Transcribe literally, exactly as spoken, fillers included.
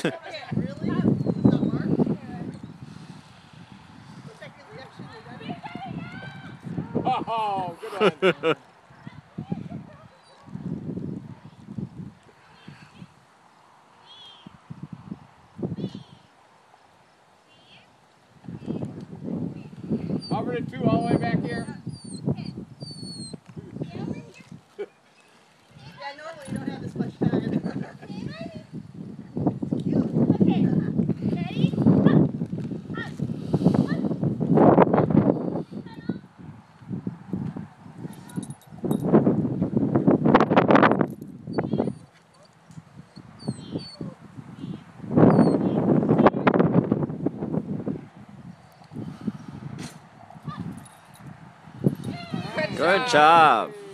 Oh, good one. Over to two, all the way back here. Yeah, normally you don't have this much time. Good job.